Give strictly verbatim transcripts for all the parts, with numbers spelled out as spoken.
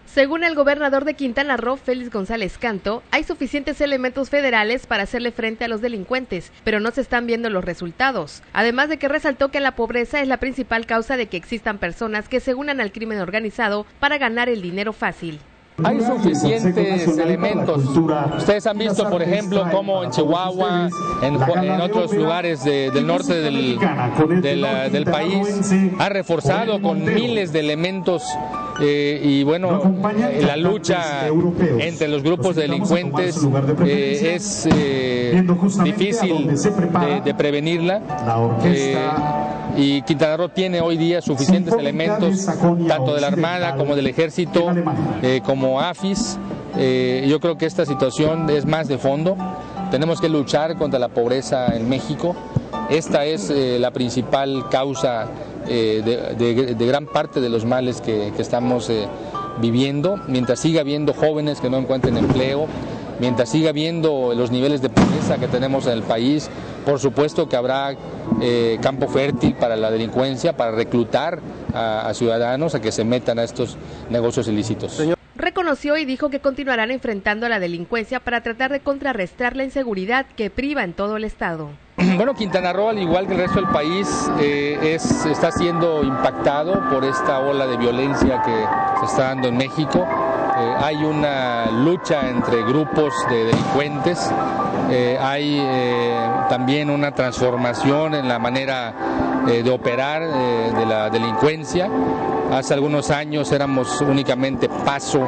Según el gobernador de Quintana Roo, Félix González Canto, hay suficientes elementos federales para hacerle frente a los delincuentes, pero no se están viendo los resultados. Además de que resaltó que la pobreza es la principal causa de que existan personas que se unan al crimen organizado para ganar el dinero fácil. Hay suficientes elementos. Ustedes han visto, por ejemplo, cómo en Chihuahua, en, en otros lugares de, del norte del, del, del país, ha reforzado con miles de elementos eh, y bueno, eh, la lucha entre los grupos de delincuentes eh, es eh, difícil de, de prevenirla. Eh, y Quintana Roo tiene hoy día suficientes elementos, tanto de la Armada como del Ejército, eh, como AFIS. Eh, yo creo que esta situación es más de fondo. Tenemos que luchar contra la pobreza en México. Esta es eh, la principal causa eh, de, de, de gran parte de los males que, que estamos eh, viviendo. Mientras siga habiendo jóvenes que no encuentren empleo, mientras siga habiendo los niveles de pobreza que tenemos en el país, por supuesto que habrá eh, campo fértil para la delincuencia, para reclutar a, a ciudadanos a que se metan a estos negocios ilícitos. Señor. Reconoció y dijo que continuarán enfrentando a la delincuencia para tratar de contrarrestar la inseguridad que priva en todo el estado. Bueno, Quintana Roo, al igual que el resto del país, eh, es, está siendo impactado por esta ola de violencia que se está dando en México. Eh, hay una lucha entre grupos de delincuentes, eh, hay eh, también una transformación en la manera eh, de operar eh, de la delincuencia. Hace algunos años éramos únicamente paso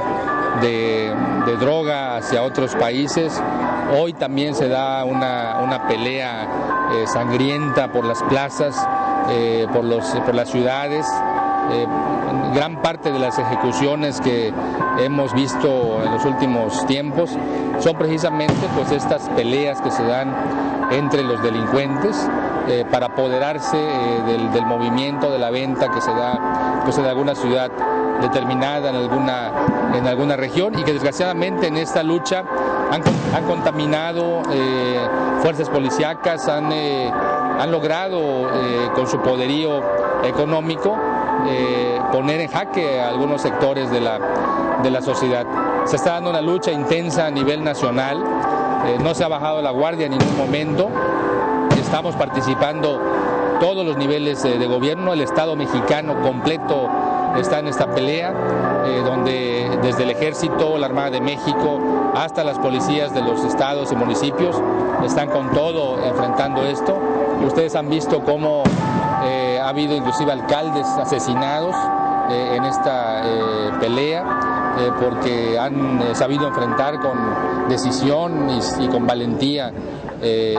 de, de droga hacia otros países. Hoy también se da una, una pelea eh, sangrienta por las plazas, eh, por, los, por las ciudades. Eh, gran parte de las ejecuciones que hemos visto en los últimos tiempos son precisamente pues estas peleas que se dan entre los delincuentes eh, para apoderarse eh, del, del movimiento de la venta que se da pues en alguna ciudad determinada, en alguna, en alguna región, y que desgraciadamente en esta lucha han, han contaminado eh, fuerzas policíacas, han, eh, han logrado eh, con su poderío económico eh, poner en jaque a algunos sectores de la, de la sociedad. Se está dando una lucha intensa a nivel nacional, eh, no se ha bajado la guardia en ningún momento, estamos participando todos los niveles eh, de gobierno, el Estado mexicano completo está en esta pelea, eh, donde desde el Ejército, la Armada de México, hasta las policías de los estados y municipios están con todo enfrentando esto. Ustedes han visto cómo eh, ha habido inclusive alcaldes asesinados eh, en esta eh, pelea, eh, porque han eh, sabido enfrentar con decisión y, y con valentía eh,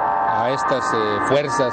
a estas eh, fuerzas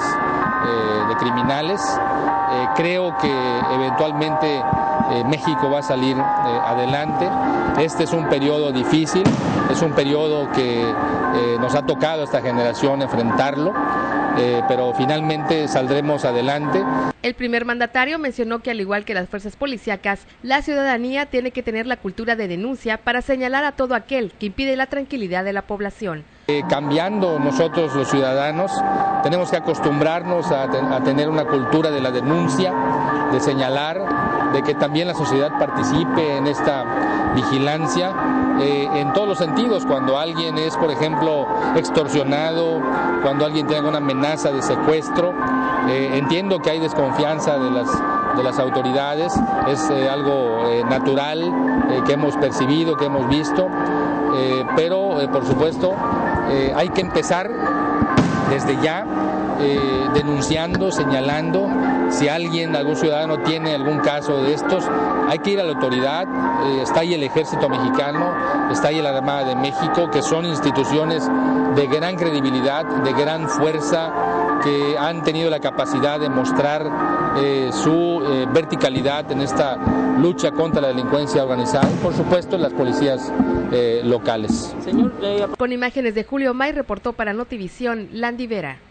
eh, de criminales. Eh, creo que eventualmente eh, México va a salir eh, adelante. Este es un periodo difícil, es un periodo que eh, nos ha tocado a esta generación enfrentarlo, eh, pero finalmente saldremos adelante. El primer mandatario mencionó que al igual que las fuerzas policíacas, la ciudadanía tiene que tener la cultura de denuncia para señalar a todo aquel que impide la tranquilidad de la población. Eh, cambiando nosotros los ciudadanos, tenemos que acostumbrarnos a, te a tener una cultura de la denuncia, de señalar, de que también la sociedad participe en esta vigilancia eh, en todos los sentidos. Cuando alguien es, por ejemplo, extorsionado, cuando alguien tiene una amenaza de secuestro, eh, entiendo que hay desconfianza de las, de las autoridades, es eh, algo eh, natural eh, que hemos percibido, que hemos visto, eh, pero eh, por supuesto eh, hay que empezar desde ya eh, denunciando, señalando. Si alguien, algún ciudadano tiene algún caso de estos, hay que ir a la autoridad. Eh, está ahí el Ejército Mexicano, está ahí la Armada de México, que son instituciones de gran credibilidad, de gran fuerza, que han tenido la capacidad de mostrar eh, su eh, verticalidad en esta lucha contra la delincuencia organizada y por supuesto las policías eh, locales. Con imágenes de Julio May, reportó para Notivisión Landy Vera.